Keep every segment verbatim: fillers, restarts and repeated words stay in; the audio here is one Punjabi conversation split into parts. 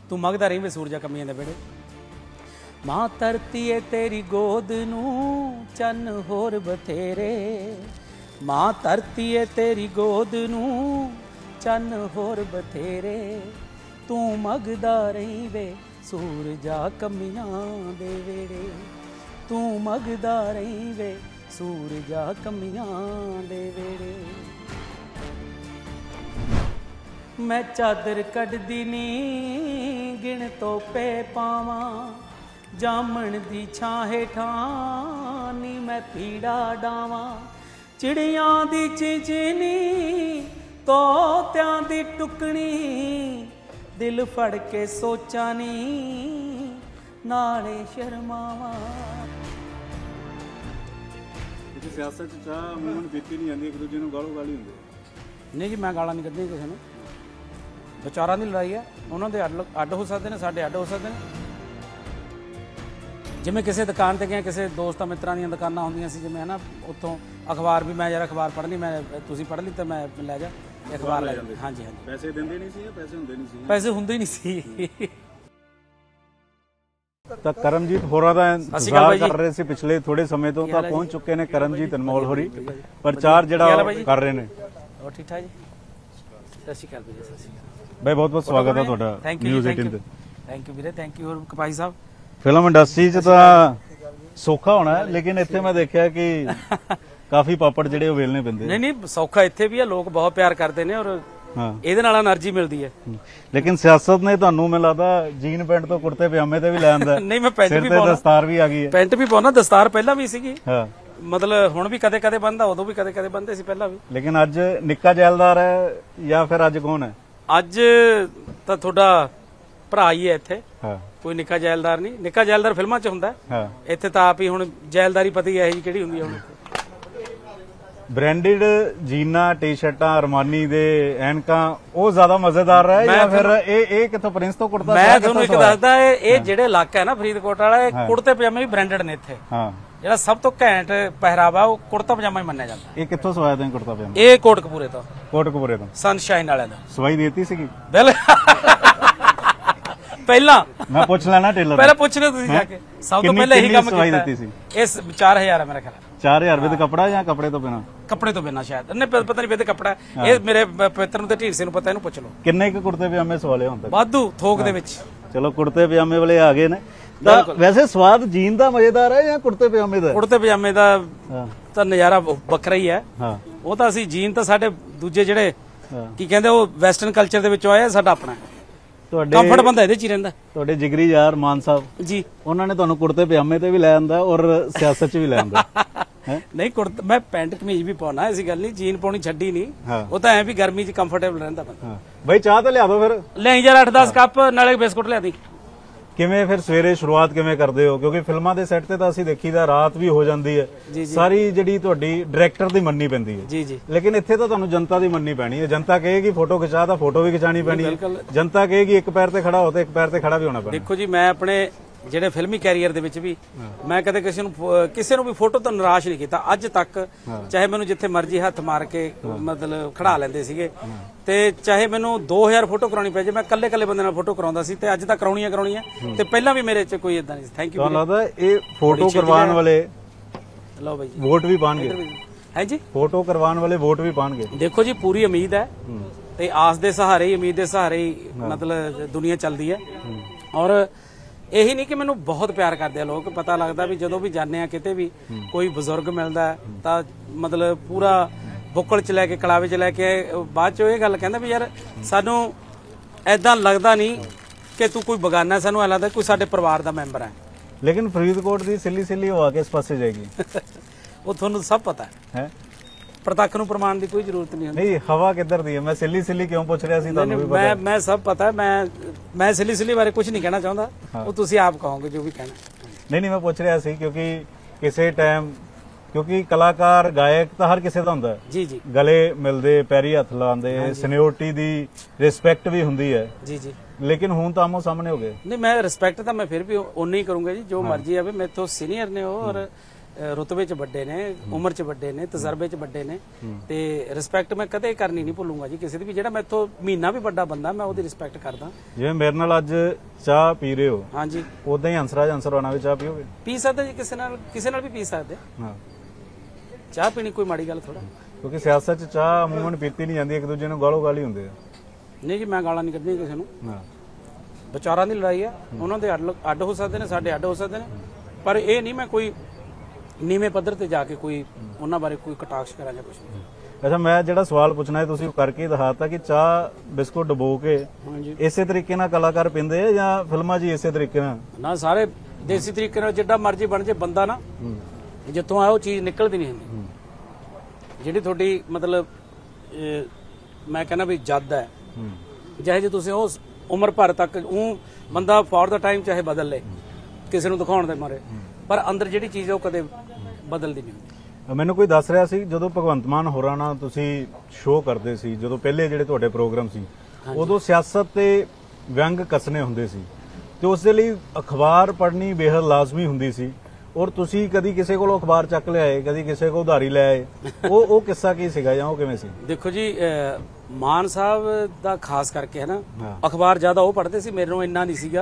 तू मंगदा रही वे सूरजा कमियां दे बेड़े। मां धरती है तेरी गोद नूं चन होर बथेरे, मां धरती है तेरी गोद नूं चन होर बथेरे, तू मंगदा रही वे सूरजा कमियां दे वेड़े, तू मंगदा रही वे सूरजा कमियां दे वेड़े। मैं चादर कढ़दी नी गिण तोपे पावां, जामण दी छां हेठां नी मैं पीड़ा डावां, चिड़ियां दी चिंचनी तोत्यां दी टुकनी, दिल फड़ के सोचा नी नाले शर्मावां। सियासत चाह मूवमेंट पीती नहीं आती, एक दूजे नूं गालो गाली हुंदे? नहीं जी, मैं गालां नहीं कड्ढी किसी नूं। विचारां दी लड़ाई है, उन्होंने अड्ड हो सकते हैं, साडे अड्ड हो सकते हैं। जिमें किसी दुकान ते गए, किसी दोस्तां मित्रां दीयां दुकानां होंदियां सी, जिमें है ना उत्थों अखबार भी मैं यार अखबार पढ़नी, मैं तुसीं पढ़ ली तो मैं लै जा अखबार लै जांदे। हाँ जी हाँ जी। पैसे दिंदे नहीं सी, पैसे हुंदे नहीं सी? पैसे हुंदे ही नहीं सी। ਤਾਂ ਕਰਮਜੀਤ ਹੋਰਾਂ ਦਾ ਇੰਤਜ਼ਾਰ ਕਰ ਰਹੇ ਸੀ ਪਿਛਲੇ ਥੋੜੇ ਸਮੇਂ ਤੋਂ, ਤਾਂ ਪਹੁੰਚ ਚੁੱਕੇ ਨੇ ਕਰਮਜੀਤ ਅਨਮੋਲ ਹੋਰੀ, ਪ੍ਰਚਾਰ ਜਿਹੜਾ ਕਰ ਰਹੇ ਨੇ। ਹੋਰ ਠੀਕ ਠਾਕ ਜੀ, ਸਤਿ ਸ਼੍ਰੀ ਅਕਾਲ ਵੀਰੇ। ਸਤਿ ਸ਼੍ਰੀ ਅਕਾਲ ਬਾਈ, ਬਹੁਤ ਬਹੁਤ ਸਵਾਗਤ ਹੈ ਤੁਹਾਡਾ ਨਿਊਜ਼ ਅਠਾਰਾਂ ਤੇ। ਥੈਂਕ ਯੂ ਵੀਰੇ, ਥੈਂਕ ਯੂ। ਹੋਰ ਕਪਾਈ ਸਾਹਿਬ, ਫਿਲਮ ਇੰਡਸਟਰੀ 'ਚ ਤਾਂ ਸੌਖਾ ਹੋਣਾ ਹੈ, ਲੇਕਿਨ ਇੱਥੇ ਮੈਂ ਦੇਖਿਆ ਕਿ ਕਾਫੀ ਪਾਪੜ ਜਿਹੜੇ ਉਹ ਵੇਲਣੇ ਪੈਂਦੇ। ਨਹੀਂ ਨਹੀਂ, ਸੌਖਾ ਇੱਥੇ ਵੀ ਹੈ, ਲੋਕ ਬਹੁਤ ਪਿਆਰ ਕਰਦੇ ਨੇ ਔਰ ਇਹਦੇ ਨਾਲ એનર્ਜੀ ਮਿਲਦੀ ਹੈ। ਲੇਕਿਨ ਸਿਆਸਤ ਨੇ ਤੁਹਾਨੂੰ ਮੈਨੂੰ ਲੱਗਦਾ ਜੀਨ ਪੈਂਟ ਤੋਂ ਕੁੜਤੇ ਪਜਾਮੇ ਤੇ ਵੀ ਲੈ ਆਂਦਾ। ਨਹੀਂ, ਮੈਂ ਪੈਂਟ ਵੀ ਪਾਉਣਾ, ਦਸਤਾਰ ਵੀ ਆ ਗਈ ਹੈ। ਪੈਂਟ ਵੀ ਪਾਉਣਾ, ਦਸਤਾਰ ਪਹਿਲਾਂ ਵੀ ਸੀਗੀ। ਹਾਂ, ਮਤਲਬ ਹੁਣ ਵੀ ਕਦੇ ਕਦੇ ਬੰਨਦਾ, ਉਦੋਂ ਵੀ ਕਦੇ ਕਦੇ ਬੰਨਦੇ ਸੀ ਪਹਿਲਾਂ ਵੀ। ਲੇਕਿਨ ਅੱਜ ਨਿੱਕਾ ਜੈਲਦਾਰ ਹੈ ਜਾਂ ਫਿਰ ਅੱਜ ਕੌਣ ਹੈ? ਅੱਜ ਤਾਂ ਤੁਹਾਡਾ ਭਰਾ ਹੀ ਹੈ ਇੱਥੇ। ਹਾਂ, ਕੋਈ ਨਿੱਕਾ ਜੈਲਦਾਰ ਨਹੀਂ। ਨਿੱਕਾ ਜੈਲਦਾਰ ਫਿਲਮਾਂ 'ਚ ਹੁੰਦਾ, ਹਾਂ, ਇੱਥੇ ਤਾਂ ਆਪ ਹੀ ਹੁਣ ਜੈਲਦਾਰੀ ਪਤਾ ਹੀ ਹੈ ਜੀ ਕਿਹੜੀ ਹੁੰਦੀ ਹੈ। ਹੁਣ ब्रांडेड जीना टी शर्टा अरमानी दे एनका वो ज्यादा मजेदार है या फिर ए ए किथों प्रिंस तो कुर्ता? मैं ਤੁਹਾਨੂੰ ਇੱਕ ਦੱਸਦਾ, ਇਹ ਜਿਹੜੇ ਇਲਾਕਾ ਹੈ ਨਾ ਫਰੀਦਕੋਟ ਵਾਲਾ, ਇਹ ਕੁੜਤੇ ਪਜਾਮੇ ਵੀ ਬ੍ਰਾਂਡਡ ਨੇ ਇੱਥੇ। ਹਾਂ, ਜਿਹੜਾ ਸਭ ਤੋਂ ਘੈਂਟ ਪਹਿਰਾਵਾ ਉਹ ਕੁੜਤਾ ਪਜਾਮਾ ਹੀ ਮੰਨਿਆ ਜਾਂਦਾ। ਇਹ ਕਿੱਥੋਂ ਸਵਾਇਆ ਤੁਸੀਂ ਕੁੜਤਾ ਪਜਾਮਾ? ਇਹ ਕੋਟਕਪੂਰੇ ਤੋਂ। ਕੋਟਕਪੂਰੇ ਤੋਂ ਸਨਸ਼ਾਈਨ ਵਾਲਿਆਂ ਦਾ। ਸਵਾਈ ਦੇਤੀ ਸੀਗੀ? ਬਿਲ ਪਹਿਲਾਂ ਮੈਂ ਪੁੱਛ ਲੈਣਾ ਟੇਲਰ, ਪਹਿਲਾਂ ਪੁੱਛ ਲਿਓ ਤੁਸੀਂ ਜਾ ਕੇ। ਸਭ ਤੋਂ ਪਹਿਲਾਂ ਇਹੀ ਕੰਮ ਸਵਾਈ ਦਿੱਤੀ ਸੀ। ਇਸ ਚਾਰ ਹਜ਼ਾਰ ਹੈ ਮੇਰਾ ਖਿਆਲ। ਚਾਰ ਹਜ਼ਾਰ ਰੁਪਏ ਦਾ ਕਪੜਾ ਜਾਂ ਕਪੜੇ ਤੋਂ ਬਿਨਾ? ਕੱਪੜੇ ਤੋਂ ਬਿਨਾ ਸ਼ਾਇਦ, ਨਹੀਂ ਪਤਾ ਨਹੀਂ, ਵੇ ਕੱਪੜਾ। ਇਹ ਮੇਰੇ ਪਵਿੱਤਰ ਨੂੰ ਤੇ ਢੀਂਡਸੇ ਨੂੰ ਪਤਾ, ਇਹਨੂੰ ਪੁੱਛ ਲਓ। ਕਿੰਨੇ ਕੁ ਕੁੜਤੇ ਪਜਾਮੇ ਸਵਾਲੇ ਹੁਣ ਤੱਕ? ਵਾਧੂ ਥੋਕ ਦੇ ਵਿੱਚ। ਚਲੋ ਕੁੜਤੇ ਪਜਾਮੇ ਵਾਲੇ ਆ ਗਏ ਨੇ। ਤਾਂ ਵੈਸੇ ਸਵਾਦ ਜੀਨ ਦਾ ਮਜ਼ੇਦਾਰ ਹੈ ਜਾਂ ਕੁੜਤੇ ਪਜਾਮੇ ਦਾ? ਕੁੜਤੇ ਪਜਾਮੇ ਦਾ ਤਾਂ ਨਜ਼ਾਰਾ ਵੱਖਰਾ ਹੀ ਹੈ। ਹਾਂ, ਉਹ ਤਾਂ ਅਸੀਂ ਜੀਨ ਤਾਂ ਸਾਡੇ ਦੂਜੇ ਜਿਹੜੇ ਕੀ ਕਹਿੰਦੇ ਉਹ ਵੈਸਟਰਨ ਕਲਚਰ ਦੇ ਵਿੱਚੋਂ ਆਇਆ, ਸਾਡਾ ਆਪਣਾ ਤੁਹਾਡੇ ਕੰਫਰਟ ਬੰਦਾ ਇਹਦੇ ਚ ਹੀ ਰਹਿੰਦਾ। ਤੁਹਾਡੇ ਜਿਗਰੀ ਯਾਰ ਮਾਨ ਸਾਹਿਬ ਜੀ, ਉਹਨਾਂ ਨੇ ਤੁਹਾਨੂੰ ਕੁੜਤੇ ਪਜਾਮੇ ਤੇ ਵੀ ਲੈ ਆਂਦਾ ਔਰ ਸਿਆਸਤ 'ਚ ਵੀ ਲੈ ਆਂਦਾ। ਨਹੀਂ, ਕੁੜਤਾ ਮੈਂ ਪੈਂਟ ਕਮੀਜ਼ ਵੀ ਪਾਉਣਾ, ਐਸੀ ਗੱਲ ਨਹੀਂ, ਜੀਨ ਪਾਉਣੀ ਛੱਡੀ ਨਹੀਂ। ਉਹ ਤਾਂ ਐ ਵੀ ਗਰਮੀ 'ਚ ਕੰਫਰਟੇਬਲ ਰਹਿੰਦਾ ਬੰਦਾ। ਬਈ ਚਾਹ ਤਾਂ ਲਿਆ ਦੋ ਫਿਰ। ਲੈ ਯਾਰ ਅੱਠ ਦਸ ਕੱਪ ਨਾਲੇ ਬਿਸਕੁਟ ਲਿਆ ਦੀ। ਕਿਵੇਂ ਫਿਰ ਸਵੇਰੇ ਸ਼ੁਰੂਆਤ ਕਿਵੇਂ ਕਰਦੇ ਹੋ? ਕਿਉਂਕਿ ਫਿਲਮਾਂ ਦੇ ਸੈੱਟ ਤੇ ਤਾਂ ਅਸੀਂ ਦੇਖੀਦਾ ਰਾਤ ਵੀ ਹੋ ਜਾਂਦੀ ਹੈ, ਸਾਰੀ ਜਿਹੜੀ ਤੁਹਾਡੀ ਡਾਇਰੈਕਟਰ ਦੀ ਮੰਨਣੀ ਪੈਂਦੀ ਹੈ। ਜੀ ਜੀ। ਲੇਕਿਨ ਇੱਥੇ ਤਾਂ ਤੁਹਾਨੂੰ ਜਨਤਾ ਦੀ ਮੰਨਣੀ ਪੈਣੀ ਹੈ। ਜਨਤਾ ਕਹੇਗੀ ਫੋਟੋ ਖਿਚਾ, ਤਾਂ ਫੋਟੋ ਵੀ ਖਿਚਾਣੀ ਪੈਣੀ ਹੈ। ਜਨਤਾ ਕਹੇਗੀ ਇੱਕ ਪੈਰ ਤੇ ਖੜਾ ਹੋ, ਤੇ ਇੱਕ ਪੈਰ ਤੇ ਖੜਾ ਵੀ ਹੋਣਾ ਪੈਣਾ। ਦੇਖੋ ਜੀ, ਮੈਂ ਆਪਣੇ ਜਿਹੜੇ ਫਿਲਮੀ ਕੈਰੀਅਰ ਦੇ ਵਿੱਚ ਵੀ ਮੈਂ ਕਦੇ ਕਿਸੇ ਨੂੰ ਕਿਸੇ ਨੂੰ ਵੀ ਫੋਟੋ ਤੋਂ ਨਿਰਾਸ਼ ਨਹੀਂ ਕੀਤਾ ਅੱਜ ਤੱਕ। ਚਾਹੇ ਮੈਨੂੰ ਜਿੱਥੇ ਮਰਜ਼ੀ ਹੱਥ ਮਾਰ ਕੇ ਮਤਲਬ ਖੜਾ ਲੈਂਦੇ ਸੀਗੇ, ਤੇ ਚਾਹੇ ਮੈਨੂੰ ਦੋ ਹਜ਼ਾਰ ਫੋਟੋ ਕਰਾਉਣੀ ਪੈ ਜੇ, ਮੈਂ ਕੱਲੇ ਕੱਲੇ ਬੰਦੇ ਨਾਲ ਫੋਟੋ ਕਰਾਉਂਦਾ ਸੀ, ਤੇ ਅੱਜ ਤੱਕ ਕਰਾਉਣੀਆਂ ਕਰਾਉਣੀਆਂ ਤੇ ਪਹਿਲਾਂ ਵੀ ਮੇਰੇ 'ਚ ਕੋਈ ਇਦਾਂ ਨਹੀਂ ਸੀ। Thank you. ਤੁਹਾਨੂੰ ਲੱਗਦਾ ਇਹ ਫੋਟੋ ਕਰਵਾਉਣ ਵਾਲੇ ਲਓ ਬਾਈ ਵੋਟ ਵੀ ਪਾਣਗੇ? ਹੈ ਜੀ, ਫੋਟੋ ਕਰਵਾਉਣ ਵਾਲੇ ਵੋਟ ਵੀ ਪਾਣਗੇ? ਦੇਖੋ ਜੀ, ਪੂਰੀ ਉਮੀਦ ਹੈ, ਤੇ ਆਸ ਦੇ ਸਹਾਰੇ ਹੀ, ਉਮੀਦ ਦੇ ਸਹਾਰੇ ਹੀ ਮਤਲਬ ਦੁਨੀਆ ਚੱਲਦੀ ਹੈ। ਔਰ ਇਹੀ ਨਹੀਂ ਕਿ ਮੈਨੂੰ ਬਹੁਤ ਪਿਆਰ ਕਰਦੇ ਆ ਲੋਕ, ਪਤਾ ਲੱਗਦਾ ਵੀ ਜਦੋਂ ਵੀ ਜਾਂਦੇ ਆ ਕਿਤੇ ਵੀ ਕੋਈ ਬਜ਼ੁਰਗ ਮਿਲਦਾ ਤਾਂ ਮਤਲਬ ਪੂਰਾ ਬੁੱਕਲ 'ਚ ਲੈ ਕੇ, ਕਲਾਵੇ 'ਚ ਲੈ ਕੇ, ਬਾਅਦ 'ਚੋਂ ਇਹ ਗੱਲ ਕਹਿੰਦਾ ਵੀ ਯਾਰ ਸਾਨੂੰ ਐਦਾਂ ਲੱਗਦਾ ਨਹੀਂ ਕਿ ਤੂੰ ਕੋਈ ਬਗਾਨਾ, ਸਾਨੂੰ ਐ ਲੱਗਦਾ ਕੋਈ ਸਾਡੇ ਪਰਿਵਾਰ ਦਾ ਮੈਂਬਰ ਹੈ। ਲੇਕਿਨ ਫਰੀਦਕੋਟ ਦੀ ਸਿੱਲੀ ਸਿੱਲੀ ਹੋ ਆ ਕੇ ਇਸ ਪਾਸੇ ਜਾਏਗੀ। ਉਹ ਤੁਹਾਨੂੰ ਸਭ ਪਤਾ ਹੈ, ਪ੍ਰਤੱਖ ਨੂੰ ਪ੍ਰਮਾਣ ਦੀ ਕੋਈ ਜ਼ਰੂਰਤ ਨਹੀਂ ਹੁੰਦੀ। ਨਹੀਂ, ਹਵਾ ਕਿੱਧਰ ਦੀ ਹੈ? ਮੈਂ ਸਿੱਲੀ ਸਿੱਲੀ ਕਿਉਂ ਪੁੱਛ ਰਿਹਾ ਸੀ ਤੁਹਾਨੂੰ ਵੀ ਪਤਾ? ਮੈਂ ਮੈਂ ਸਭ ਪਤਾ, ਮੈਂ ਮੈਂ ਸਿੱਲੀ ਸਿੱਲੀ ਬਾਰੇ ਕੁਝ ਨਹੀਂ ਕਹਿਣਾ ਚਾਹੁੰਦਾ, ਉਹ ਤੁਸੀਂ ਆਪ ਕਹੋਗੇ ਜੋ ਵੀ ਕਹਿਣਾ। ਨਹੀਂ ਨਹੀਂ, ਮੈਂ ਪੁੱਛ ਰਿਹਾ ਸੀ ਕਿਉਂਕਿ ਕਿਸੇ ਟਾਈਮ, ਕਿਉਂਕਿ ਕਲਾਕਾਰ ਗਾਇਕ ਤਾਂ ਹਰ ਕਿਸੇ ਦਾ ਹੁੰਦਾ ਜੀ ਜੀ, ਗਲੇ ਮਿਲਦੇ, ਪੈਰੀ ਹੱਥ ਲਾਉਂਦੇ, ਸੀਨੀਅਰਟੀ ਦੀ ਰਿਸਪੈਕਟ ਵੀ ਹੁੰਦੀ ਹੈ ਜੀ ਜੀ। ਲੇਕਿਨ ਹੁਣ ਤਾਂ ਆਮੋ ਸਾਹਮਣੇ ਹੋ ਗਏ। ਨਹੀਂ, ਮੈਂ ਰਿਸਪੈਕਟ ਤਾਂ ਮੈਂ ਫਿਰ ਵੀ ਉਨੀ ਹੀ ਕਰੂੰਗਾ ਜੀ, ਜੋ ਮਰਜ਼ੀ ਆਵੇ, ਮੇਰੇ ਤੋਂ ਸੀਨੀਅਰ ਨੇ ਉਹ, ਔਰ ਰੁਤਬੇ 'ਚ ਵੱਡੇ ਨੇ, ਉਮਰ 'ਚ ਵੱਡੇ ਨੇ, ਤਜਰਬੇ 'ਚ ਵੱਡੇ ਨੇ ਤੇ ਰਿਸਪੈਕਟ ਮੈਂ ਕਦੇ ਕਰਨੀ ਨਹੀਂ ਭੁੱਲੂੰਗਾ ਜੀ ਕਿਸੇ ਦੀ ਵੀ। ਜਿਹੜਾ ਮੈਥੋਂ ਮਹੀਨਾ ਵੀ ਵੱਡਾ ਬੰਦਾ ਮੈਂ ਉਹਦੀ ਰਿਸਪੈਕਟ ਕਰਦਾ। ਜਿਵੇਂ ਮੇਰੇ ਨਾਲ ਅੱਜ ਚਾਹ ਪੀ ਰਹੇ ਹੋ, ਹਾਂਜੀ, ਉਦਾਂ ਹੀ ਹੰਸਰਾਜ ਹੰਸਰਾਣਾ ਵੀ ਚਾਹ ਪੀਓਗੇ? ਪੀ ਸਕਦੇ ਜੀ, ਕਿਸੇ ਨਾਲ ਕਿਸੇ ਨਾਲ ਵੀ ਪੀ ਸਕਦੇ। ਹਾਂ, ਚਾਹ ਪੀਣੀ ਕੋਈ ਮਾੜੀ ਗੱਲ ਥੋੜਾ। ਕਿਉਂਕਿ ਸਿਆਸਤ 'ਚ ਚਾਹ ਅਮੂਮਨ ਪੀਤੀ ਨਹੀਂ ਜਾਂਦੀ, ਇੱਕ ਦੂਜੇ ਨੂੰ ਗਾਲੋ ਗਾਲੀ ਹੁੰਦੇ ਆ। ਨਹੀਂ ਜੀ, ਮੈਂ ਗਾਲਾਂ ਨਹੀਂ ਕੱਢਦੀ ਕਿਸੇ ਨੂੰ। ਹਾਂ, ਵਿਚਾਰਾਂ ਦੀ ਲੜਾਈ ਆ, ਉਹਨਾਂ ਦੇ ਅੱਡ ਅੱਡ ਹੋ ਸਕਦੇ ਨੇ, ਸਾਡੇ ਅੱਡ ਹੋ ਸਕਦੇ ਨੇ, ਪਰ ਇਹ ਨਹੀਂ ਮੈਂ ਕੋਈ ਨੀਵੇਂ ਪੱਧਰ ਤੇ ਜਾ ਕੇ ਕੋਈ ਉਹਨਾਂ ਬਾਰੇ ਕੋਈ ਕਟਾਕਸ਼ ਕਰਾਂ ਜਾਂ ਕੁਝ ਨਹੀਂ। ਅੱਛਾ, ਮੈਂ ਜਿਹੜਾ ਸਵਾਲ ਪੁੱਛਣਾ ਹੈ ਤੁਸੀਂ ਉਹ ਕਰਕੇ ਦਿਖਾਤਾ ਕਿ ਚਾਹ ਬਿਸਕੁਟ ਡਬੋ ਕੇ ਹਾਂਜੀ ਇਸੇ ਤਰੀਕੇ ਨਾਲ ਕਲਾਕਾਰ ਪੀਂਦੇ ਆ ਜਾਂ ਫਿਲਮਾਂ 'ਚ ਇਸੇ ਤਰੀਕੇ ਨਾਲ? ਨਾ, ਸਾਰੇ ਦੇਸੀ ਤਰੀਕੇ ਨਾਲ ਜਿੱਡਾ ਮਰਜ਼ੀ ਬਣ ਜੇ ਬੰਦਾ ਨਾ, ਜਿੱਥੋਂ ਆਇਆ ਉਹ ਚੀਜ਼ ਨਿਕਲਦੀ ਨਹੀਂ ਹੁੰਦੀ। ਜਿਹੜੀ ਤੁਹਾਡੀ ਮਤਲਬ ਮੈਂ ਕਹਿੰਦਾ ਵੀ ਜੱਦ ਹੈ, ਜਿਹੇ ਜੇ ਤੁਸੀਂ ਉਸ ਉਮਰ ਭਰ ਤੱਕ ਉਹ ਬੰਦਾ ਫॉर ਦਾ ਟਾਈਮ ਚਾਹੇ ਬਦਲ ਲੇ ਕਿਸੇ ਨੂੰ ਦਿਖਾਉਣ ਦੇ ਮਾਰੇ, ਪਰ ਅੰਦਰ ਜਿਹੜੀ ਚੀਜ਼ ਹੈ ਉਹ ਕਦੇ ਬਦਲਦੀ ਨਹੀਂ ਹੁੰਦੀ। ਮੈਨੂੰ ਕੋਈ ਦੱਸ ਰਿਹਾ ਸੀ ਜਦੋਂ ਭਗਵੰਤ ਮਾਨ ਹੋਰਾਂ ਨਾਲ ਤੁਸੀਂ ਸ਼ੋਅ ਕਰਦੇ ਸੀ, ਜਦੋਂ ਪਹਿਲੇ ਜਿਹੜੇ ਤੁਹਾਡੇ ਪ੍ਰੋਗਰਾਮ ਸੀ, ਉਦੋਂ ਸਿਆਸਤ ਤੇ ਵਿਅੰਗ ਕੱਸਣੇ ਹੁੰਦੇ ਸੀ ਤੇ ਉਸ ਦੇ ਲਈ ਅਖਬਾਰ ਪੜ੍ਹਨੀ ਬੇਹੱਦ ਲਾਜ਼ਮੀ ਹੁੰਦੀ ਸੀ। ਔਰ ਤੁਸੀਂ ਕਦੀ ਕਿਸੇ ਕੋਲੋਂ ਅਖਬਾਰ ਚੱਕ ਲਿਆਏ, ਕਦੀ ਕਿਸੇ ਕੋਲ ਉਧਾਰੀ ਲੈ ਆਏ, ਉਹ ਉਹ ਕਿੱਸਾ ਕੀ ਸੀਗਾ ਜਾਂ ਉਹ ਕਿਵੇਂ ਸੀ? ਦੇਖੋ ਜੀ, ਮਾਨ ਸਾਹਿਬ ਦਾ ਖਾਸ ਕਰਕੇ ਹੈ ਨਾ, ਅਖਬਾਰ ਜ਼ਿਆਦਾ ਉਹ ਪੜ੍ਹਦੇ ਸੀ, ਮੇਰੇ ਨੂੰ ਇੰਨਾ ਨਹੀਂ ਸੀਗਾ।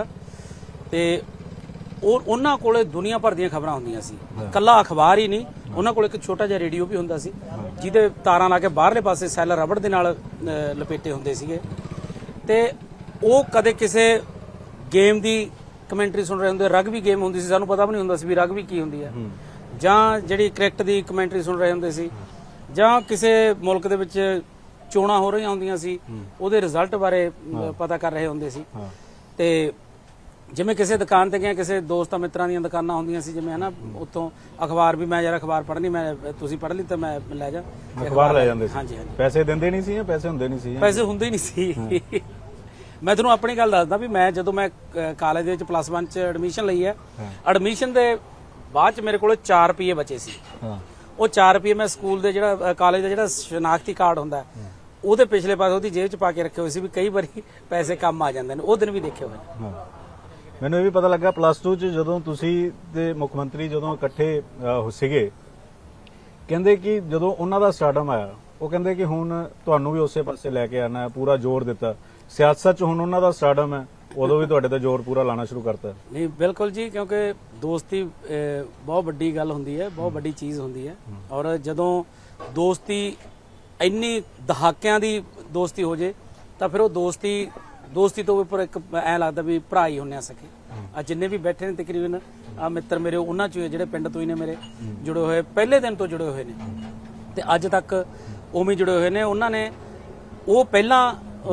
ਤੇ ਉਹ ਉਹਨਾਂ ਕੋਲੇ ਦੁਨੀਆ ਭਰ ਦੀਆਂ ਖਬਰਾਂ ਹੁੰਦੀਆਂ ਸੀ, ਕੱਲਾ ਅਖਬਾਰ ਹੀ ਨਹੀਂ, ਉਹਨਾਂ ਕੋਲ ਇੱਕ ਛੋਟਾ ਜਿਹਾ ਰੇਡੀਓ ਵੀ ਹੁੰਦਾ ਸੀ ਜਿਹਦੇ ਤਾਰਾਂ ਲਾ ਕੇ ਬਾਹਰਲੇ ਪਾਸੇ ਸੈੱਲ ਰਬੜ ਦੇ ਨਾਲ ਲਪੇਟੇ ਹੁੰਦੇ ਸੀਗੇ। ਤੇ ਉਹ ਕਦੇ ਕਿਸੇ ਗੇਮ ਦੀ ਕਮੈਂਟਰੀ ਸੁਣ ਰਹੇ ਹੁੰਦੇ, ਰਗਬੀ ਗੇਮ ਹੁੰਦੀ ਸੀ, ਸਾਨੂੰ ਪਤਾ ਵੀ ਨਹੀਂ ਹੁੰਦਾ ਸੀ ਵੀ ਰਗਬੀ ਕੀ ਹੁੰਦੀ ਹੈ, ਜਾਂ ਜਿਹੜੀ ਕ੍ਰਿਕਟ ਦੀ ਕਮੈਂਟਰੀ ਸੁਣ ਰਹੇ ਹੁੰਦੇ ਸੀ, ਜਾਂ ਕਿਸੇ ਮੁਲਕ ਦੇ ਵਿੱਚ ਚੋਣਾਂ ਹੋ ਰਹੀਆਂ ਹੁੰਦੀਆਂ ਸੀ ਉਹਦੇ ਰਿਜ਼ਲਟ ਬਾਰੇ ਪਤਾ ਕਰ ਰਹੇ ਹੁੰਦੇ ਸੀ। ਤੇ ਜਿਵੇਂ ਕਿਸੇ ਦੁਕਾਨ ਤੇ ਗਿਆ, ਕਿਸੇ ਦੋਸਤਾਂ ਮਿੱਤਰਾਂ ਦੀਆਂ ਦੁਕਾਨਾਂ ਹੁੰਦੀਆਂ ਸੀ, ਜਿਵੇਂ ਹਨਾ, ਉੱਥੋਂ ਅਖਬਾਰ ਵੀ ਮੈਂ ਯਾਰ ਅਖਬਾਰ ਪੜ੍ਹਨੀ, ਮੈਂ ਤੁਸੀਂ ਪੜ੍ਹ ਲਈ ਤਾਂ ਮੈਂ ਲੈ ਜਾ, ਅਖਬਾਰ ਲੈ ਜਾਂਦੇ ਸੀ। ਹਾਂਜੀ ਹਾਂਜੀ, ਪੈਸੇ ਦਿੰਦੇ ਨਹੀਂ ਸੀ ਜਾਂ ਪੈਸੇ ਹੁੰਦੇ ਨਹੀਂ ਸੀ? ਪੈਸੇ ਹੁੰਦੇ ਹੀ ਨਹੀਂ ਸੀ। ਮੈਂ ਤੁਹਾਨੂੰ ਆਪਣੀ ਗੱਲ ਦੱਸਦਾ ਵੀ ਮੈਂ ਜਦੋਂ ਮੈਂ ਕਾਲਜ ਦੇ ਵਿੱਚ ਪਲੱਸ ਵਨ ਚ ਐਡਮਿਸ਼ਨ ਲਈ ਹੈ, ਐਡਮਿਸ਼ਨ ਦੇ ਬਾਅਦ ਚ ਮੇਰੇ ਕੋਲ ਚਾਰ ਰੁਪਏ ਬਚੇ ਸੀ। ਉਹ ਚਾਰ ਰੁਪਏ ਮੈਂ ਸਕੂਲ ਦੇ ਜਿਹੜਾ ਕਾਲਜ ਦਾ ਜਿਹੜਾ ਸ਼ਨਾਖਤੀ ਕਾਰਡ ਹੁੰਦਾ ਉਹਦੇ ਪਿਛਲੇ ਪਾਸੇ ਉਹਦੀ ਜੇਬ ਚ ਪਾ ਕੇ ਰੱਖੇ ਹੋਏ ਸੀ ਵੀ ਕਈ ਵਾਰੀ ਪੈਸੇ ਕੰਮ ਆ ਜਾਂਦੇ ਨੇ, ਉਹ ਦਿਨ ਵੀ ਦੇਖੇ ਹੋਏ ਨੇ। ਮੈਨੂੰ ਇਹ ਵੀ ਪਤਾ ਲੱਗਾ ਪਲੱਸ ਟੂ ਚ ਜਦੋਂ ਤੁਸੀਂ ਤੇ ਮੁੱਖ ਮੰਤਰੀ ਜਦੋਂ ਇਕੱਠੇ ਸੀਗੇ, ਕਹਿੰਦੇ ਕਿ ਜਦੋਂ ਉਹਨਾਂ ਦਾ ਸਟਾਰਡਮ ਆਇਆ, ਉਹ ਕਹਿੰਦੇ ਕਿ ਹੁਣ ਤੁਹਾਨੂੰ ਵੀ ਉਸੇ ਪਾਸੇ ਲੈ ਕੇ ਆਣਾ ਹੈ, ਪੂਰਾ ਜ਼ੋਰ ਦਿੱਤਾ। ਸਿਆਸਤ ਚ ਹੁਣ ਉਹਨਾਂ ਦਾ ਸਟਾਰਡਮ ਹੈ, ਉਦੋਂ ਵੀ ਤੁਹਾਡੇ ਤੇ ਜ਼ੋਰ ਪੂਰਾ ਲਾਣਾ ਸ਼ੁਰੂ ਕਰਤਾ? ਨਹੀਂ, ਬਿਲਕੁਲ ਜੀ, ਕਿਉਂਕਿ ਦੋਸਤੀ ਬਹੁਤ ਵੱਡੀ ਗੱਲ ਹੁੰਦੀ ਹੈ, ਬਹੁਤ ਵੱਡੀ ਚੀਜ਼ ਹੁੰਦੀ ਹੈ। ਔਰ ਜਦੋਂ ਦੋਸਤੀ ਇੰਨੀ ਦਹਾਕਿਆਂ ਦੀ ਦੋਸਤੀ ਹੋ ਜੇ ਤਾਂ ਫਿਰ ਉਹ ਦੋਸਤੀ ਦੋਸਤੀ ਤੋਂ ਉੱਪਰ ਇੱਕ ਐਂ ਲੱਗਦਾ ਵੀ ਭਰਾ ਹੀ ਹੁੰਨੇ ਆ ਸਕੇ। ਆ ਜਿੰਨੇ ਵੀ ਬੈਠੇ ਨੇ ਤਕਰੀਬਨ ਆ ਮਿੱਤਰ ਮੇਰੇ, ਉਹਨਾਂ ਚੋਂ ਜਿਹੜੇ ਪਿੰਡ ਤੋਂ ਹੀ ਨੇ ਮੇਰੇ ਜੁੜੇ ਹੋਏ, ਪਹਿਲੇ ਦਿਨ ਤੋਂ ਜੁੜੇ ਹੋਏ ਨੇ ਤੇ ਅੱਜ ਤੱਕ ਉਵੇਂ ਜੁੜੇ ਹੋਏ ਨੇ। ਉਹਨਾਂ ਨੇ ਉਹ ਪਹਿਲਾਂ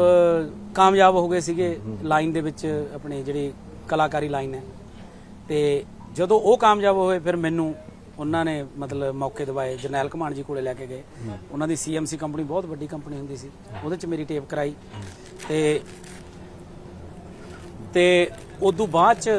ਕਾਮਯਾਬ ਹੋ ਗਏ ਸੀਗੇ ਲਾਈਨ ਦੇ ਵਿੱਚ, ਆਪਣੀ ਜਿਹੜੀ ਕਲਾਕਾਰੀ ਲਾਈਨ ਹੈ, ਤੇ ਜਦੋਂ ਉਹ ਕਾਮਯਾਬ ਹੋਏ ਫਿਰ ਮੈਨੂੰ ਉਹਨਾਂ ਨੇ ਮਤਲਬ ਮੌਕੇ ਦਿਵਾਏ। ਜਰਨੈਲ ਘਮਾਣ ਜੀ ਕੋਲੇ ਲੈ ਕੇ ਗਏ, ਉਹਨਾਂ ਦੀ ਸੀਐਮਸੀ ਕੰਪਨੀ ਬਹੁਤ ਵੱਡੀ ਕੰਪਨੀ ਹੁੰਦੀ ਸੀ, ਉਹਦੇ ਚ ਮੇਰੀ ਟੇਪ ਕਰਾਈ। ਤੇ ਤੇ ਉਦੋਂ ਬਾਅਦ ਚ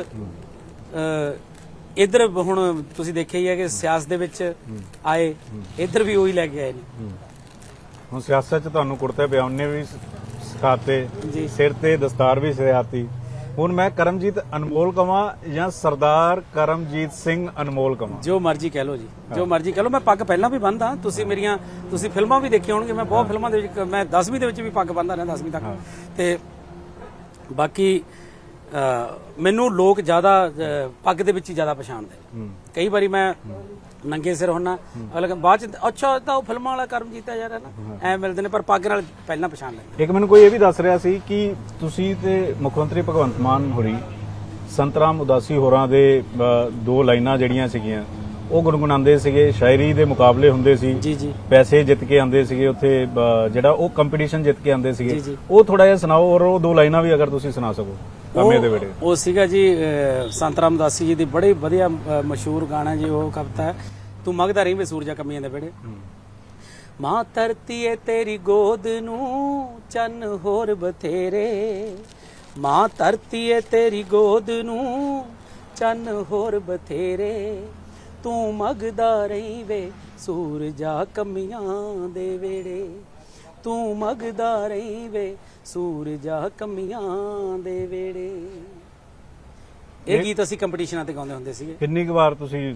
ਇੱਧਰ ਹੁਣ ਤੁਸੀਂ ਦੇਖਿਆ ਹੀ ਹੈ ਕਿ ਸਿਆਸਤ ਦੇ ਵਿੱਚ ਆਏ, ਇੱਧਰ ਵੀ ਉਹੀ ਲੈ ਕੇ ਆਏ ਨੇ। ਹੁਣ ਸਿਆਸਤ ਚ ਤੁਹਾਨੂੰ ਕੁੜਤੇ ਪਜਾਮੇ ਵੀ ਸਿਖਾਤੇ, ਸਿਰ ਤੇ ਦਸਤਾਰ ਵੀ ਸਿਖਾਤੀ। ਹੁਣ ਮੈਂ ਕਰਮਜੀਤ ਅਨਮੋਲ ਕਵਾਂ ਜਾਂ ਸਰਦਾਰ ਕਰਮਜੀਤ ਸਿੰਘ ਅਨਮੋਲ ਕਵਾਂ? ਜੋ ਮਰਜ਼ੀ ਕਹਿ ਲਓ ਜੀ, ਜੋ ਮਰਜ਼ੀ ਕਹਿ ਲਓ। ਮੈਂ ਪੱਗ ਪਹਿਲਾਂ ਵੀ ਬੰਨਦਾ, ਤੁਸੀਂ ਮੇਰੀਆਂ ਤੁਸੀਂ ਫਿਲਮਾਂ ਵੀ ਦੇਖੀਆਂ ਹੋਣਗੀਆਂ, ਮੈਂ ਬਹੁਤ ਫਿਲਮਾਂ ਦੇ ਵਿੱਚ, ਮੈਂ ਦਸਵੀਂ ਦੇ ਵਿੱਚ ਵੀ ਪੱਗ ਬੰਨਦਾ ਰਿਹਾ, ਦਸਵੀਂ ਤੱਕ। ਤੇ ਬਾਕੀ ਮੈਨੂੰ ਲੋਕ ਜ਼ਿਆਦਾ ਪੱਗ ਦੇ ਵਿੱਚ ਹੀ ਜ਼ਿਆਦਾ ਪਛਾਣਦੇ। ਕਈ ਵਾਰੀ ਮੈਂ ਨੰਗੇ ਸਿਰ ਹੁੰਨਾ, ਅਗਲਾ ਬਾਅਦ ਚ ਅੱਛਾ ਤਾਂ ਉਹ ਫਿਲਮਾਂ ਵਾਲਾ ਕਰਮਜੀਤ ਹੈ ਯਾਰ, ਹੈ ਨਾ, ਐ ਮਿਲਦੇ ਨੇ, ਪਰ ਪੱਗ ਨਾਲ ਪਹਿਲਾਂ ਪਛਾਣ ਲੈਂਦੇ। ਇੱਕ ਮੈਨੂੰ ਕੋਈ ਇਹ ਵੀ ਦੱਸ ਰਿਹਾ ਸੀ ਕਿ ਤੁਸੀਂ ਤੇ ਮੁੱਖ ਮੰਤਰੀ ਭਗਵੰਤ ਮਾਨ ਹੋਰੀ ਸੰਤਰਾਮ ਉਦਾਸੀ ਹੋਰਾਂ ਦੇ ਦੋ ਲਾਈਨਾਂ ਜਿਹੜੀਆਂ ਸੀਗੀਆਂ ਉਹ ਗੁਣਗੁਣਾਉਂਦੇ ਸੀਗੇ, ਸ਼ਾਇਰੀ ਦੇ ਮੁਕਾਬਲੇ ਹੁੰਦੇ ਸੀ, ਜੀ ਜੀ, ਪੈਸੇ ਜਿੱਤ ਕੇ ਆਉਂਦੇ ਸੀਗੇ ਉੱਥੇ, ਜਿਹੜਾ ਉਹ ਕੰਪੀਟੀਸ਼ਨ ਜਿੱਤ ਕੇ ਆਉਂਦੇ ਸੀਗੇ, ਉਹ ਥੋੜਾ ਜਿਹਾ ਸੁਣਾਓ। ਔਰ ਉਹ ਦੋ ਲਾਈਨਾਂ ਵੀ ਅਗਰ ਤੁਸੀਂ ਸੁਣਾ ਸਕੋ। ਕਾਮੇ ਦੇ ਵੇੜੇ ਉਹ ਸੀਗਾ ਜੀ ਸੰਤਰਾਮ ਉਦਾਸੀ ਜੀ ਦੀ ਬੜੀ ਵਧੀਆ ਮਸ਼ਹੂਰ ਗਾਣਾ ਜੀ, ਉਹ ਕਵਿਤਾ ਹੈ, ਤੂੰ ਮੰਗਦਾ ਰਹੀ ਵੇ ਸੂਰਜਾ ਕਮੀਆਂ ਦੇ ਵੇੜੇ। ਮਾਂ ਧਰਤੀ ਏ ਤੇਰੀ ਗੋਦ ਨੂੰ ਚੰਨ ਹੋਰ ਬਥੇਰੇ, ਮਾਂ ਧਰਤੀ ਏ ਤੇਰੀ ਗੋਦ ਨੂੰ ਚੰਨ ਹੋਰ ਬਥੇਰੇ, ਤੂੰ ਮੰਗਦਾ ਰਹੀ ਵੇ ਸੂਰਜਾ ਕਮੀਆਂ ਦੇ ਵੇੜੇ, ਤੂੰ ਮੰਗਦਾ ਰਹੀ ਵੇ ਸੂਰਜਾ ਕਮੀਆਂ ਦੇ ਵੇੜੇ। ਇਹ ਗੀਤ ਅਸੀਂ ਕੰਪੀਟੀਸ਼ਨਾਂ ਤੇ ਗਾਉਂਦੇ ਹੁੰਦੇ ਸੀਗੇ। ਕਿੰਨੀ ਕੁ ਵਾਰ ਤੁਸੀਂ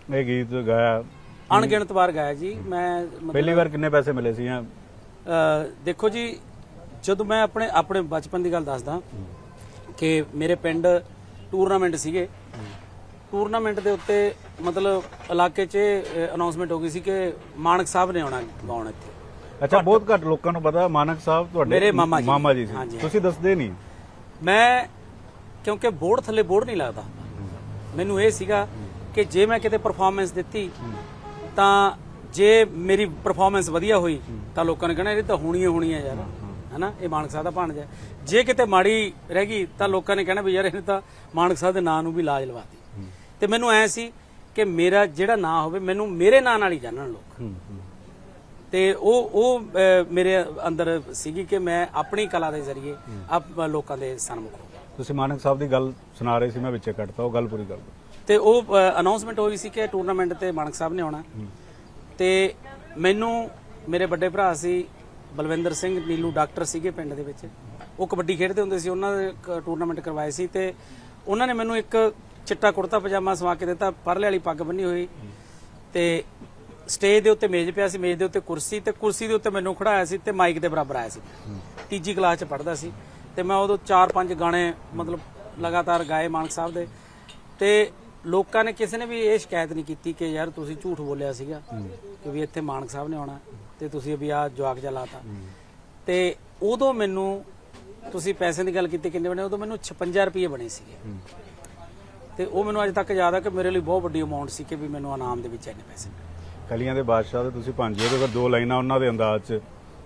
ਇਹ ਗੀਤ ਗਾਇਆ? ਅਣਗਿਣਤ ਵਾਰ ਗਾਇਆ ਜੀ ਮੈਂ। ਪਹਿਲੀ ਵਾਰ ਕਿੰਨੇ ਪੈਸੇ ਮਿਲੇ ਸੀ? ਦੇਖੋ ਜੀ, ਜਦੋਂ ਮੈਂ ਆਪਣੇ ਆਪਣੇ ਬਚਪਨ ਦੀ ਗੱਲ ਦੱਸਦਾ ਕਿ ਮੇਰੇ ਪਿੰਡ ਟੂਰਨਾਮੈਂਟ ਸੀਗੇ। ਟੂਰਨਾਮੈਂਟ ਦੇ ਉੱਤੇ ਮਤਲਬ ਇਲਾਕੇ 'ਚ ਅਨਾਉਂਸਮੈਂਟ ਹੋ ਗਈ ਸੀ ਕਿ ਮਾਨਕ ਸਾਹਿਬ ਨੇ ਆਉਣਾ ਗਾਉਣ ਇੱਥੇ। ਅੱਛਾ, ਬਹੁਤ ਘੱਟ ਲੋਕਾਂ ਨੂੰ ਪਤਾ ਮਾਨਕ ਸਾਹਿਬ ਤੁਹਾਡੇ ਮੇਰੇ ਮਾਮਾ ਜੀ ਮਾਮਾ ਜੀ ਸੀ। ਤੁਸੀਂ ਦੱਸਦੇ ਨਹੀਂ। ਮੈਂ ਕਿਉਂਕਿ ਬੋਰਡ ਥੱਲੇ ਬੋਰਡ ਨਹੀਂ ਲੱਗਦਾ, ਮੈਨੂੰ ਇਹ ਸੀਗਾ ਕਿ ਜੇ ਮੈਂ ਕਿਤੇ ਪਰਫਾਰਮੈਂਸ ਦਿੱਤੀ ਤਾਂ ਜੇ ਮੇਰੀ ਪਰਫਾਰਮੈਂਸ ਵਧੀਆ ਹੋਈ ਤਾਂ ਲੋਕਾਂ ਨੇ ਕਹਿਣਾ ਇਹ ਤਾਂ ਹੋਣੀ ਹੋਣੀ ਹੈ ਯਾਰ, ਹਨਾ, ਇਹ ਮਾਨਕ ਸਾਹਿਬ ਦਾ ਭਾਣਜਾ। ਜੇ ਕਿਤੇ ਮਾੜੀ ਰਹਿ ਗਈ ਤਾਂ ਲੋਕਾਂ ਨੇ ਕਹਿਣਾ ਵੀ ਯਾਰ ਇਹਨੇ ਤਾਂ ਮਾਨਕ ਸਾਹਿਬ ਦੇ ਨਾਂ ਨੂੰ ਵੀ ਲਾਜ ਲਵਾਤੀ। ਤੇ ਮੈਨੂੰ ਐ ਸੀ ਕਿ ਮੇਰਾ ਜਿਹੜਾ ਨਾਂ ਹੋਵੇ ਮੈਨੂੰ ਮੇਰੇ ਨਾਂ ਨਾਲ ਹੀ ਜਾਣਨ ਲੋਕ। ਤੇ ਉਹ ਉਹ ਮੇਰੇ ਅੰਦਰ ਸੀਗੀ ਕਿ ਮੈਂ ਆਪਣੀ ਕਲਾ ਦੇ ਜ਼ਰੀਏ ਆਪ ਲੋਕਾਂ ਦੇ ਸਨਮੁਖ ਹੋ। ਤੁਸੀਂ ਮਾਨਕ ਸਾਹਿਬ ਦੀ ਗੱਲ ਸੁਣਾ ਰਹੇ ਸੀ, ਮੈਂ ਵਿੱਚੇ ਕੱਟਤਾ, ਉਹ ਗੱਲ ਪੂਰੀ ਕਰ ਦਿਓ। ਤੇ ਉਹ ਅਨਾਉਂਸਮੈਂਟ ਹੋਈ ਸੀ ਕਿ ਟੂਰਨਾਮੈਂਟ ਤੇ ਮਾਨਕ ਸਾਹਿਬ ਨੇ ਆਉਣਾ। ਤੇ ਮੈਨੂੰ ਮੇਰੇ ਵੱਡੇ ਭਰਾ ਸੀ ਬਲਵਿੰਦਰ ਸਿੰਘ ਨੀਲੂ, ਡਾਕਟਰ ਸੀਗੇ ਪਿੰਡ ਦੇ ਵਿੱਚ, ਉਹ ਕਬੱਡੀ ਖੇਡਦੇ ਹੁੰਦੇ ਸੀ, ਉਹਨਾਂ ਦੇ ਟੂਰਨਾਮੈਂਟ ਕਰਵਾਏ ਸੀ। ਤੇ ਉਹਨਾਂ ਨੇ ਮੈਨੂੰ ਇੱਕ ਚਿੱਟਾ ਕੁੜਤਾ ਪਜਾਮਾ ਸਵਾ ਕੇ ਦਿੱਤਾ, ਪਰਲੇ ਵਾਲੀ ਪੱਗ ਬੰਨੀ ਹੋਈ, ਤੇ ਸਟੇਜ ਦੇ ਉੱਤੇ ਮੇਜ਼ ਪਿਆ ਸੀ, ਮੇਜ਼ ਦੇ ਉੱਤੇ ਕੁਰਸੀ, ਤੇ ਕੁਰਸੀ ਦੇ ਉੱਤੇ ਮੈਨੂੰ ਖੜਾਇਆ ਸੀ ਤੇ ਮਾਈਕ ਦੇ ਬਰਾਬਰ ਆਇਆ ਸੀ। ਤੀਜੀ ਕਲਾਸ 'ਚ ਪੜ੍ਹਦਾ ਸੀ ਤੇ ਮੈਂ ਉਦੋਂ ਚਾਰ ਪੰਜ ਗਾਣੇ ਮਤਲਬ ਲਗਾਤਾਰ ਗਾਏ ਮਾਨਕ ਸਾਹਿਬ ਦੇ। ਤੇ ਲੋਕਾਂ ਨੇ ਕਿਸੇ ਨੇ ਵੀ ਇਹ ਸ਼ਿਕਾਇਤ ਨਹੀਂ ਕੀਤੀ ਕਿ ਯਾਰ ਤੁਸੀਂ ਝੂਠ ਬੋਲਿਆ ਸੀਗਾ ਕਿ ਵੀ ਇੱਥੇ ਮਾਨਕ ਸਾਹਿਬ ਨੇ ਆਉਣਾ ਤੇ ਤੁਸੀਂ ਵੀ ਆਹ ਜਵਾਕ ਜਿਹਾ ਲਾਤਾ। ਤੇ ਉਦੋਂ ਮੈਨੂੰ, ਤੁਸੀਂ ਪੈਸੇ ਦੀ ਗੱਲ ਕੀਤੀ ਕਿੰਨੇ ਬਣੇ, ਉਦੋਂ ਮੈਨੂੰ ਛਪੰਜਾ ਰੁਪਏ ਬਣੇ ਸੀਗੇ। ਤੇ ਉਹ ਮੈਨੂੰ ਅੱਜ ਤੱਕ ਯਾਦ ਆ ਕਿ ਮੇਰੇ ਲਈ ਬਹੁਤ ਵੱਡੀ ਅਮਾਉਂਟ ਸੀ ਕਿ ਵੀ ਮੈਨੂੰ ਇਨਾਮ ਦੇ ਵਿੱਚ ਇੰਨੇ ਪੈਸੇ ਮਿਲੇ। ਕਲੀਆਂ ਦੇ ਬਾਦਸ਼ਾਹ ਦੇ ਤੁਸੀਂ ਭਾਂਜੇ ਦੇ ਦੋ ਲਾਈਨਾਂ ਉਹਨਾਂ ਦੇ ਅੰਦਾਜ਼ 'ਚ।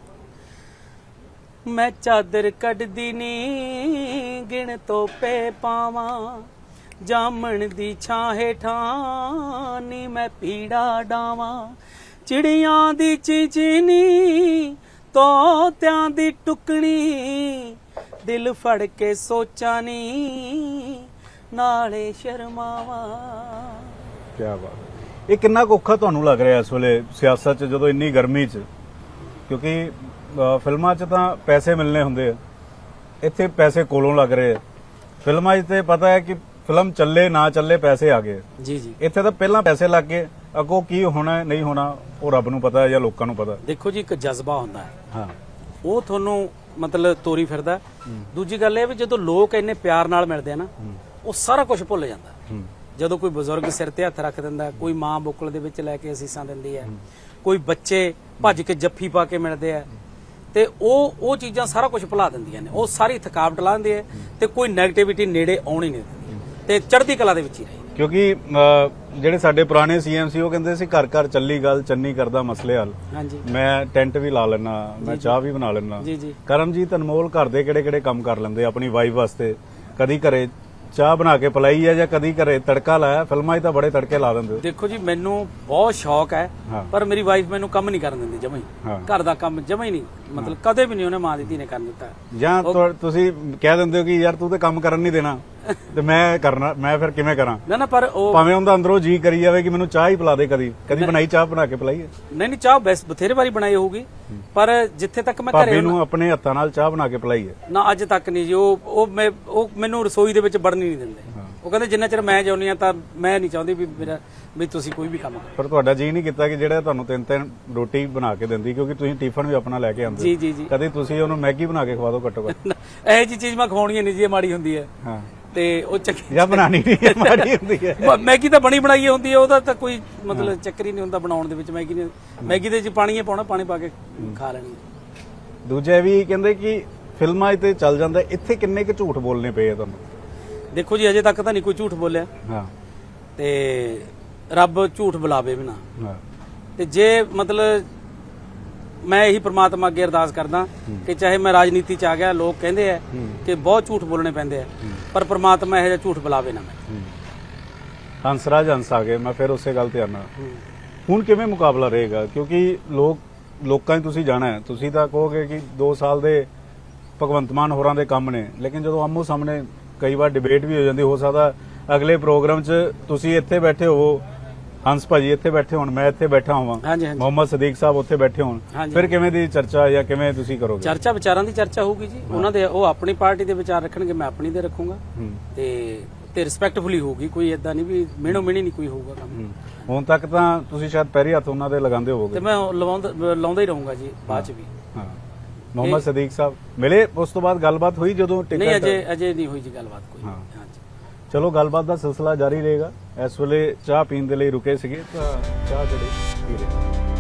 ਮੈਂ ਚਾਦਰ ਕੱਢਦੀ ਨੀ ਗਿਣ ਤੋਪੇ ਪਾਵਾਂ, ਜਾਮਣ ਦੀ ਛਾਂ ਹੇਠਾਂ ਨੀ ਮੈਂ ਪੀੜਾ ਡਾਵਾਂ, ਚਿੜੀਆਂ ਦੀ ਚੀਚੀਨੀ ਤੋਤਿਆਂ ਦੀ ਟੁਕਣੀ, ਦਿਲ ਫੜ ਕੇ ਸੋਚਾਂ ਨੀ ਨਾਲੇ ਸ਼ਰਮਾਵਾਂ। ਕੀ ਬਾਤ। ਇਹ ਕਿੰਨਾ ਕੁ ਔਖਾ ਤੁਹਾਨੂੰ ਲੱਗ ਰਿਹਾ ਇਸ ਵੇਲੇ ਸਿਆਸਤ 'ਚ, ਜਦੋਂ ਇੰਨੀ ਗਰਮੀ 'ਚ? ਕਿਉਂਕਿ ਫਿਲਮਾਂ 'ਚ ਤਾਂ ਪੈਸੇ ਮਿਲਨੇ ਹੁੰਦੇ ਆ, ਇੱਥੇ ਪੈਸੇ ਕੋਲੋਂ ਲੱਗ ਰਹੇ ਆ। ਫਿਲਮਾਂ 'ਚ ਤੇ ਪਤਾ ਹੈ ਕਿ ਫਿਲਮ ਚੱਲੇ ਨਾ ਚੱਲੇ ਪੈਸੇ ਆ ਗਏ ਜੀ ਜੀ। ਇੱਥੇ ਤਾਂ ਪਹਿਲਾਂ ਪੈਸੇ ਲੱਗ ਗਏ, ਅੱਗੋਂ ਕੀ ਹੋਣਾ ਨਹੀਂ ਹੋਣਾ ਉਹ ਰੱਬ ਨੂੰ ਪਤਾ ਜਾਂ ਲੋਕਾਂ ਨੂੰ ਪਤਾ। ਦੇਖੋ ਜੀ, ਇੱਕ ਜਜ਼ਬਾ ਹੁੰਦਾ ਹੈ, ਹਾਂ, ਉਹ ਤੁਹਾਨੂੰ ਮਤਲਬ ਤੋਰੀ ਫਿਰਦਾ। ਦੂਜੀ ਗੱਲ ਇਹ ਵੀ ਜਦੋਂ ਲੋਕ ਇੰਨੇ ਪਿਆਰ ਨਾਲ ਮਿਲਦੇ ਆ ਨਾ, ਉਹ ਸਾਰਾ ਕੁਝ ਭੁੱਲ ਜਾਂਦਾ। ਜਦੋਂ ਕੋਈ ਬਜ਼ੁਰਗ ਸਿਰ ਤੇ ਹੱਥ ਰੱਖ ਦਿੰਦਾ, ਕੋਈ ਮਾਂ ਬੁੱਕਲ ਦੇ ਵਿੱਚ ਲੈ ਕੇ ਅਸੀਸਾਂ ਦਿੰਦੀ ਹੈ, ਕੋਈ ਬੱਚੇ ਭੱਜ ਕੇ ਜੱਫੀ ਪਾ ਕੇ ਮਿਲਦੇ ਆ, ਤੇ ਉਹ ਉਹ ਚੀਜ਼ਾਂ ਸਾਰਾ ਕੁਝ ਭੁਲਾ ਦਿੰਦੀਆਂ ਨੇ, ਉਹ ਸਾਰੀ ਥਕਾਵਟ ਲਾ ਦਿੰਦੀ ਹੈ ਤੇ ਕੋਈ ਨੈਗੇਟਿਵਿਟੀ ਨੇੜੇ ਆਉਣੀ ਨਹੀਂ ਦਿੰਦੀ ਤੇ ਚੜ੍ਹਦੀ ਕਲਾ ਦੇ ਵਿੱਚ ਹੀ ਰਹੀ। ਕਿਉਂਕਿ ਜਿਹੜੇ ਸਾਡੇ ਪੁਰਾਣੇ ਸੀਐਮ ਸੀ ਉਹ ਕਹਿੰਦੇ ਸੀ ਘਰ ਘਰ ਚੱਲੀ ਗੱਲ, ਚੰਨੀ ਕਰਦਾ ਮਸਲੇ ਹੱਲ। ਹਾਂਜੀ, ਮੈਂ ਟੈਂਟ ਵੀ ਲਾ ਲੈਣਾ, ਮੈਂ ਚਾਹ ਵੀ ਬਣਾ ਲੈਣਾ। ਕਰਮਜੀਤ ਅਨਮੋਲ ਘਰ ਦੇ ਕਿਹੜੇ ਕਿਹੜੇ ਕੰਮ ਕਰ ਲੈਂਦੇ ਆਪਣੀ ਵਾਈਫ ਵਾਸਤੇ। ਕਦੀ ਘਰੇ ਚਾਹ ਬਣਾ ਕੇ ਪਲਾਈ ਹੈ ਜਾਂ ਕਦੀ ਘਰੇ ਤੜਕਾ ਲਾਇਆ। ਫਿਲਮਾਂ 'ਚ ਤਾਂ ਬੜੇ ਤੜਕੇ ਲਾ ਦਿੰਦੇ। ਦੇਖੋ ਜੀ, ਮੈਨੂੰ ਬਹੁਤ ਸ਼ੌਕ ਹੈ, ਪਰ ਮੇਰੀ ਵਾਈਫ ਮੈਨੂੰ ਕੰਮ ਨਹੀਂ ਕਰਨ ਦਿੰਦੀ ਜਮਾਂ ਹੀ। ਘਰ ਦਾ ਕੰਮ ਜਮਾਂ ਹੀ ਨਹੀਂ, ਮਤਲਬ ਕਦੇ ਵੀ ਨਹੀਂ ਉਹਨੇ ਮਾਂ ਦੀ ਧੀ ਨੇ ਕਰਨ ਦਿੱਤਾ। ਜਾਂ ਤੁਸੀਂ ਕਹਿ ਦਿੰਦੇ ਹੋ ਕਿ ਯਾਰ ਤੂੰ ਤੇ ਕੰਮ ਕਰਨ ਨਹੀਂ ਦੇਣਾ ਤੇ ਮੈਂ ਕਰਨਾ, ਮੈਂ ਫਿਰ ਕਿਵੇਂ ਕਰਾਂ? ਨਾ ਨਾ, ਪਰ ਉਹ ਭਾਵੇਂ ਉਹਦਾ ਅੰਦਰੋਂ ਜੀ ਕਰੀ ਜਾਵੇ ਕਿ ਮੈਨੂੰ ਚਾਹ ਹੀ ਪਿਲਾ ਦੇ, ਕਦੀ ਕਦੀ ਬਣਾਈ ਚਾਹ ਬਣਾ ਕੇ ਪਿਲਾਈ। ਨਹੀਂ ਨਹੀਂ, ਚਾਹ ਬੈਸ ਬਥੇਰੇ ਵਾਰੀ ਬਣਾਈ ਹੋਊਗੀ, ਪਰ ਜਿੱਥੇ ਤੱਕ ਮੈਂ ਘਰੇ ਨੂੰ ਆਪਣੇ ਹੱਥਾਂ ਨਾਲ ਚਾਹ ਬਣਾ ਕੇ ਪਿਲਾਈ ਹੈ ਨਾ, ਅੱਜ ਤੱਕ ਨਹੀਂ ਜੀ। ਉਹ ਉਹ ਮੈਂ ਉਹ ਮੈਨੂੰ ਰਸੋਈ ਦੇ ਵਿੱਚ ਵੜਨ ਨਹੀਂ ਦਿੰਦੇ। ਉਹ ਕਹਿੰਦੇ ਜਿੰਨਾ ਚਿਰ ਮੈਂ ਜਾਉਣੀ ਆ ਤਾਂ ਮੈਂ ਨਹੀਂ ਚਾਹੁੰਦੀ ਵੀ ਮੇਰਾ ਵੀ ਤੁਸੀਂ ਕੋਈ ਵੀ ਕੰਮ ਕਰੋ। ਪਰ ਤੁਹਾਡਾ ਜੀ ਨਹੀਂ ਕੀਤਾ ਕਿ ਜਿਹੜਾ ਤੁਹਾਨੂੰ ਤਿੰਨ ਤਿੰਨ ਰੋਟੀ ਬਣਾ ਕੇ ਦਿੰਦੀ, ਕਿਉਂਕਿ ਤੁਸੀਂ ਟਿਫਨ ਵੀ ਆਪਣਾ ਲੈ ਕੇ ਆਉਂਦੇ? ਜੀ ਜੀ ਜੀ। ਕਦੇ ਤੁਸੀਂ ਉਹਨੂੰ ਮੈਗੀ ਬਣਾ ਕੇ ਖਵਾ ਦਿਓ ਘੱਟੋ ਘੱਟ? ਇਹੋ ਜੀ ਚੀਜ਼ ਮੈਂ ਖਵਾਉਣੀ ਨਹੀਂ ਜੀ, ਇਹ ਮਾੜੀ ਹੁੰਦੀ ਹੈ। ਹਾਂ, ਤੇ ਉਹ ਚੱਕੀ ਜਾਂ ਬਣਾਣੀ ਨਹੀਂ ਮਾੜੀ ਹੁੰਦੀ ਹੈ। ਮੈਗੀ ਤਾਂ ਬਣੀ ਬਣਾਈ ਹੁੰਦੀ ਹੈ, ਉਹਦਾ ਤਾਂ ਕੋਈ ਮਤਲਬ ਚੱਕਰ ਹੀ ਨਹੀਂ ਹੁੰਦਾ ਬਣਾਉਣ ਦੇ ਵਿੱਚ। ਮੈਗੀ ਨੇ ਮੈਗੀ ਦੇ ਵਿੱਚ ਪਾਣੀ ਪਾਉਣਾ, ਪਾਣੀ ਪਾ ਕੇ ਖਾ ਲੈਣੀ। ਦੂਜੇ ਵੀ ਕਹਿੰਦੇ ਕਿ ਫਿਲਮਾਂ 'ਚ ਤੇ ਚੱਲ ਜਾਂਦਾ, ਇੱਥੇ ਕਿੰਨੇ ਕੁ ਝੂਠ ਬੋਲਨੇ ਪਏ ਆ ਤੁਹਾਨੂੰ? ਦੇਖੋ ਜੀ, ਅਜੇ ਤੱਕ ਤਾਂ ਨਹੀਂ ਕੋਈ ਝੂਠ ਬੋਲਿਆ। ਹਾਂ, ਤੇ ਰੱਬ ਝੂਠ ਬੁਲਾਵੇ ਵੀ ਨਾ। ਹਾਂ, ਤੇ ਜੇ ਮਤਲਬ ਮੈਂ ਇਹੀ ਪ੍ਰਮਾਤਮਾ ਅੱਗੇ ਅਰਦਾਸ ਕਰਦਾ ਕਿ ਚਾਹੇ ਮੈਂ ਰਾਜਨੀਤੀ 'ਚ ਆ ਗਿਆ, ਲੋਕ ਕਹਿੰਦੇ ਆ ਕਿ ਬਹੁਤ ਝੂਠ ਬੋਲਣੇ ਪੈਂਦੇ ਆ, ਪਰ ਪ੍ਰਮਾਤਮਾ ਇਹੋ ਜਿਹਾ ਝੂਠ ਬੁਲਾਵੇ ਨਾ। ਮੈਂ ਹੰਸਰਾਜ ਹੰਸ ਆ ਗਏ, ਮੈਂ ਫਿਰ ਉਸੇ ਗੱਲ ਤੇ ਆਣਾ। ਹੁਣ ਕਿਵੇਂ ਮੁਕਾਬਲਾ ਰਹੇਗਾ? ਕਿਉਂਕਿ ਲੋਕ ਲੋਕਾਂ 'ਚ ਤੁਸੀਂ ਜਾਣਾ ਹੈ, ਤੁਸੀਂ ਤਾਂ ਕਹੋਗੇ ਕਿ ਦੋ ਸਾਲ ਦੇ ਭਗਵੰਤ ਮਾਨ ਹੋਰਾਂ ਦੇ ਕੰਮ ਨੇ, ਲੇਕਿਨ ਜਦੋਂ ਆਮੋ ਸਾਹਮਣੇ ਕਈ ਵਾਰ ਡਿਬੇਟ ਵੀ ਹੋ ਜਾਂਦੀ। ਹੋ ਸਕਦਾ ਅਗਲੇ ਪ੍ਰੋਗਰਾਮ 'ਚ ਤੁਸੀਂ ਇੱਥੇ ਬੈਠੇ ਹੋਵੋ, ਹੰਸ ਭਾਜੀ ਇੱਥੇ ਬੈਠੇ ਹੋਣ, ਮੈਂ ਇੱਥੇ ਬੈਠਾ ਹੋਵਾਂ, ਮੁਹੰਮਦ ਸਦੀਕ ਸਾਹਿਬ ਉੱਥੇ ਬੈਠੇ ਹੋਣ, ਫਿਰ ਕਿਵੇਂ ਦੀ ਚਰਚਾ ਜਾਂ ਕਿਵੇਂ ਤੁਸੀਂ ਕਰੋਗੇ? ਚਰਚਾ ਵਿਚਾਰਾਂ ਦੀ ਚਰਚਾ ਹੋਊਗੀ ਜੀ। ਉਹਨਾਂ ਦੇ ਉਹ ਆਪਣੀ ਪਾਰਟੀ ਦੇ ਵਿਚਾਰ ਰੱਖਣਗੇ, ਮੈਂ ਆਪਣੀ ਦੇ ਰੱਖੂੰਗਾ। ਤੇ ਤੇ ਰਿਸਪੈਕਟਫੁਲੀ ਹੋਊਗੀ, ਕੋਈ ਇਦਾਂ ਨਹੀਂ ਵੀ ਮਿਹਣੋ ਮਿਹਣੀ ਨਹੀਂ ਕੋਈ ਹੋਊਗਾ ਕੰਮ। ਹੂੰ। ਹੁਣ ਤੱਕ ਤਾਂ ਤੁਸੀਂ ਸ਼ਾਇਦ ਪੈਰੀ ਹੱਥ ਉਹਨਾਂ ਦੇ ਲਗਾਉਂਦੇ ਹੋਵੋਗੇ। ਤੇ ਮੈਂ ਲਾਉਂਦਾ ਲਾਉਂਦਾ ਹੀ ਰਹੂੰਗਾ ਜੀ ਬਾਅਦ ਚ ਵੀ। ਹਾਂ। ਮੁਹੰਮਦ ਸਦੀਕ ਸਾਹਿਬ ਮਿਲੇ, ਉਸ ਤੋਂ ਬਾਅਦ ਗੱਲਬਾਤ ਹੋਈ ਜਦੋਂ ਟਿਕਟ? ਨਹੀਂ, ਅਜੇ ਅਜੇ ਨਹੀਂ ਹੋਈ ਜੀ ਗੱਲਬਾਤ ਕੋਈ। ਹਾਂ। ਹਾਂਜੀ, ਚਲੋ ਗੱਲਬਾਤ ਦਾ ਸਿਲਸਿਲਾ ਜਾਰੀ ਰਹੇਗਾ। ਇਸ ਵੇਲੇ ਚਾਹ ਪੀਣ ਦੇ ਲਈ ਰੁਕੇ ਸੀਗੇ ਤਾਂ ਚਾਹ ਜਿਹੜੇ ਪੀ ਰਹੇ।